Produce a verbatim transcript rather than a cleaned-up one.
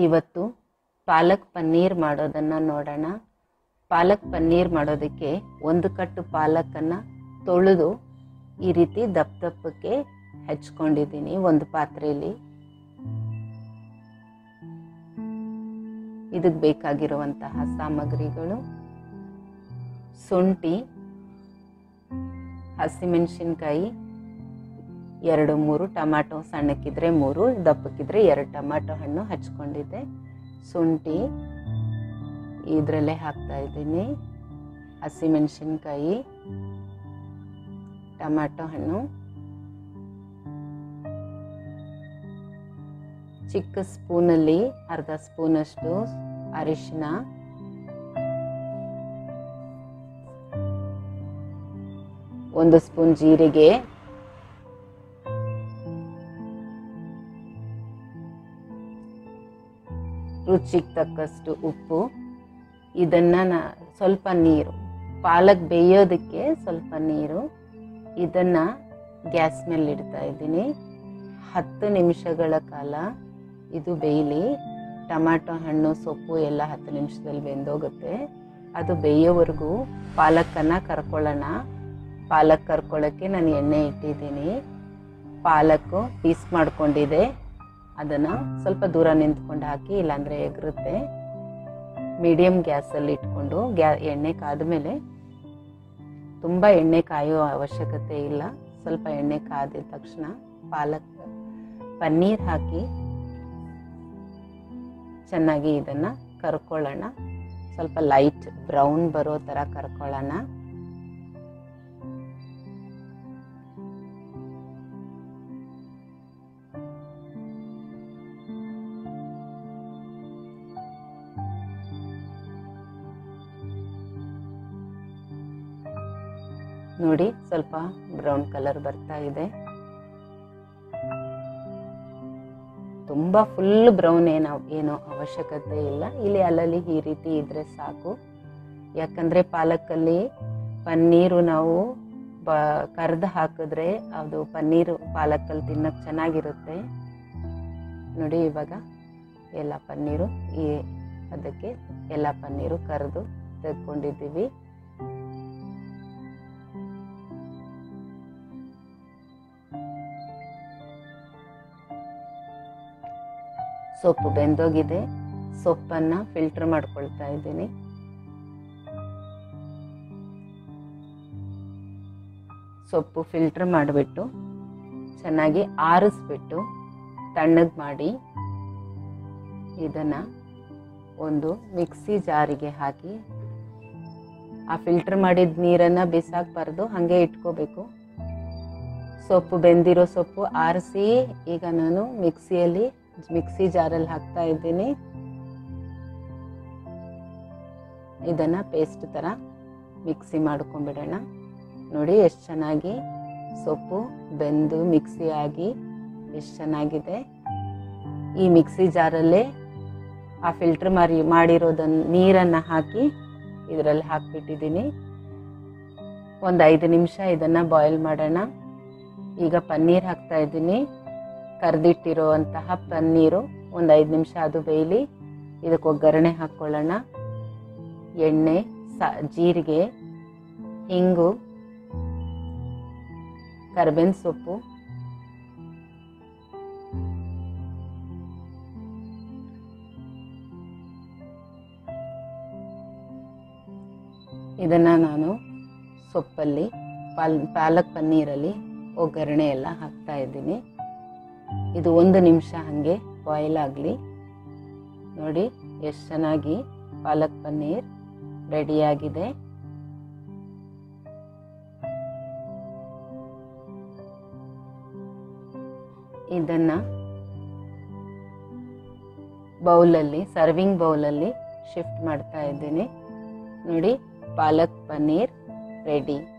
ಇವತ್ತು ಪಾಲಕ್ ಪನ್ನೀರ್ ಮಾಡೋದನ್ನು ನೋಡೋಣ. ಪಾಲಕ್ ಪನ್ನೀರ್ ಮಾಡೋದಕ್ಕೆ ಒಂದು ಕಟ್ಟು ಪಾಲಕನ್ನು ತೊಳೆದು ಈ ರೀತಿ ದಪ್ಪ ದಪ್ಪಕ್ಕೆ ಹೆಚ್ಕೊಂಡಿದ್ದೀನಿ ಒಂದು ಪಾತ್ರೆಯಲ್ಲಿ. ಇದಕ್ಕೆ ಬೇಕಾಗಿರುವಂತಹ ಸಾಮಗ್ರಿಗಳು: ಶುಂಠಿ, ಹಸಿಮೆಣಸಿನ್ಕಾಯಿ, ಎರಡು ಮೂರು ಟೊಮ್ಯಾಟೊ, ಸಣ್ಣಕ್ಕಿದ್ರೆ ಮೂರು, ದಪ್ಪಕ್ಕಿದ್ರೆ ಎರಡು ಟೊಮ್ಯಾಟೊ ಹಣ್ಣು ಹಚ್ಕೊಂಡಿದ್ದೆ. ಶುಂಠಿ ಇದರಲ್ಲೇ ಹಾಕ್ತಾ ಇದ್ದೀನಿ, ಹಸಿಮೆಣಸಿನ್ಕಾಯಿ, ಟೊಮ್ಯಾಟೊ ಹಣ್ಣು, ಚಿಕ್ಕ ಸ್ಪೂನಲ್ಲಿ ಅರ್ಧ ಸ್ಪೂನಷ್ಟು ಅರಿಶಿನ, ಒಂದು ಸ್ಪೂನ್ ಜೀರಿಗೆ, ರುಚಿಗೆ ತಕ್ಕಷ್ಟು ಉಪ್ಪು. ಇದನ್ನ ಸ್ವಲ್ಪ ನೀರು, ಪಾಲಕ್ ಬೇಯೋದಕ್ಕೆ ಸ್ವಲ್ಪ ನೀರು. ಇದನ್ನ ಗ್ಯಾಸ್ ಮೇಲೆ ಇಡ್ತಾ ಇದ್ದೀನಿ. ಹತ್ತು ನಿಮಿಷಗಳ ಕಾಲ ಇದು ಬೇಯಲಿ. ಟೊಮ್ಯಾಟೊ ಹಣ್ಣು ಸೊಪ್ಪು ಎಲ್ಲ ಹತ್ತು ನಿಮಿಷದಲ್ಲಿ ಬೆಂದೋಗುತ್ತೆ. ಅದು ಬೇಯೋವರೆಗೂ ಪಾಲಕನ್ನು ಕರ್ಕೊಳ್ಳೋಣ. ಪಾಲಕ್ ಕರ್ಕೊಳ್ಳೋಕ್ಕೆ ನಾನು ಎಣ್ಣೆ ಇಟ್ಟಿದ್ದೀನಿ. ಪಾಲಕ್ಕು ಪೀಸ್ ಮಾಡ್ಕೊಂಡಿದೆ, ಅದನ್ನು ಸ್ವಲ್ಪ ದೂರ ನಿಂತ್ಕೊಂಡು ಹಾಕಿ, ಇಲ್ಲಾಂದರೆ ಎಗರುತ್ತೆ. ಮೀಡಿಯಮ್ ಗ್ಯಾಸಲ್ಲಿ ಇಟ್ಕೊಂಡು ಗ್ಯಾ ಎಣ್ಣೆ ಕಾದ ಮೇಲೆ, ತುಂಬ ಎಣ್ಣೆ ಕಾಯೋ ಅವಶ್ಯಕತೆ ಇಲ್ಲ, ಸ್ವಲ್ಪ ಎಣ್ಣೆ ಕಾದಿದ ತಕ್ಷಣ ಪಾಲಕ್ ಪನ್ನೀರ್ ಹಾಕಿ ಚೆನ್ನಾಗಿ ಇದನ್ನು ಕರ್ಕೊಳ್ಳೋಣ. ಸ್ವಲ್ಪ ಲೈಟ್ ಬ್ರೌನ್ ಬರೋ ಥರ ಕರ್ಕೊಳ್ಳೋಣ. ನೋಡಿ, ಸ್ವಲ್ಪ ಬ್ರೌನ್ ಕಲರ್ ಬರ್ತಾ ಇದೆ. ತುಂಬ ಫುಲ್ ಬ್ರೌನ್ ಏನೋ ಏನೋ ಅವಶ್ಯಕತೆ ಇಲ್ಲ. ಇಲ್ಲಿ ಅಲ್ಲಲ್ಲಿ ಈ ರೀತಿ ಇದ್ರೆ ಸಾಕು. ಯಾಕಂದರೆ ಪಾಲಕಲ್ಲಿ ಪನ್ನೀರು ನಾವು ಬ ಕರ್ದು ಹಾಕಿದ್ರೆ ಅದು ಪನ್ನೀರು ಪಾಲಕಲ್ಲಿ ತಿನ್ನೋಕ್ಕೆ ಚೆನ್ನಾಗಿರುತ್ತೆ. ನೋಡಿ, ಇವಾಗ ಎಲ್ಲ ಪನ್ನೀರು ಈ ಅದಕ್ಕೆ ಎಲ್ಲ ಪನ್ನೀರು ಕರೆದು ತೆಗೆದುಕೊಂಡಿದ್ದೀವಿ. ಸೊಪ್ಪು ಬೆಂದೋಗಿದೆ. ಸೊಪ್ಪನ್ನು ಫಿಲ್ಟರ್ ಮಾಡ್ಕೊಳ್ತಾ ಇದ್ದೀನಿ. ಸೊಪ್ಪು ಫಿಲ್ಟರ್ ಮಾಡಿಬಿಟ್ಟು ಚೆನ್ನಾಗಿ ಆರಿಸ್ಬಿಟ್ಟು ತಣ್ಣಗೆ ಮಾಡಿ ಇದನ್ನು ಒಂದು ಮಿಕ್ಸಿ ಜಾರಿಗೆ ಹಾಕಿ, ಆ ಫಿಲ್ಟರ್ ಮಾಡಿದ ನೀರನ್ನು ಬಿಸಾಕಬಾರ್ದು, ಹಾಗೆ ಇಟ್ಕೋಬೇಕು. ಸೊಪ್ಪು ಬೆಂದಿರೋ ಸೊಪ್ಪು ಆರಿಸಿ ಈಗ ನಾನು ಮಿಕ್ಸಿಯಲ್ಲಿ ಮಿಕ್ಸಿ ಜಾರಲ್ಲಿ ಹಾಕ್ತಾ ಇದ್ದೀನಿ. ಇದನ್ನು ಪೇಸ್ಟ್ ಥರ ಮಿಕ್ಸಿ ಮಾಡ್ಕೊಂಡ್ಬಿಡೋಣ. ನೋಡಿ ಎಷ್ಟು ಚೆನ್ನಾಗಿ ಸೊಪ್ಪು ಬೆಂದು ಮಿಕ್ಸಿ ಆಗಿ ಎಷ್ಟು ಚೆನ್ನಾಗಿದೆ. ಈ ಮಿಕ್ಸಿ ಜಾರಲ್ಲೇ ಆ ಫಿಲ್ಟರ್ ಮಾಡಿ ಮಾಡಿರೋದನ್ನು ನೀರನ್ನು ಹಾಕಿ ಇದರಲ್ಲಿ ಹಾಕಿಬಿಟ್ಟಿದ್ದೀನಿ. ಒಂದು ಐದು ನಿಮಿಷ ಇದನ್ನು ಬಾಯ್ಲ್ ಮಾಡೋಣ. ಈಗ ಪನ್ನೀರ್ ಹಾಕ್ತಾ ಇದ್ದೀನಿ. ಕರೆದಿಟ್ಟಿರುವಂತಹ ಪನ್ನೀರು ಒಂದು ಐದು ನಿಮಿಷ ಅದು ಬೇಯಲಿ. ಇದಕ್ಕೆ ಒಗ್ಗರಣೆ ಹಾಕ್ಕೊಳ್ಳೋಣ. ಎಣ್ಣೆ, ಸ ಜೀರಿಗೆ, ಹಿಂಗು, ಕರಿಬೇವಿನ ಸೊಪ್ಪು, ಇದನ್ನು ನಾನು ಸೊಪ್ಪಲ್ಲಿ ಪಾಲ್ ಪಾಲಕ್ ಪನ್ನೀರಲ್ಲಿ ಒಗ್ಗರಣೆ ಎಲ್ಲ ಹಾಕ್ತಾ ಇದ್ದೀನಿ. ಇದು ಒಂದು ನಿಮಿಷ ಹಾಗೆ ಬಾಯ್ಲ್ ಆಗಲಿ. ನೋಡಿ ಎಷ್ಟು ಚೆನ್ನಾಗಿ ಪಾಲಕ್ ಪನ್ನೀರ್ ರೆಡಿಯಾಗಿದೆ. ಇದನ್ನು ಬೌಲಲ್ಲಿ, ಸರ್ವಿಂಗ್ ಬೌಲಲ್ಲಿ ಶಿಫ್ಟ್ ಮಾಡ್ತಾ ಇದ್ದೀನಿ. ನೋಡಿ, ಪಾಲಕ್ ಪನ್ನೀರ್ ರೆಡಿ.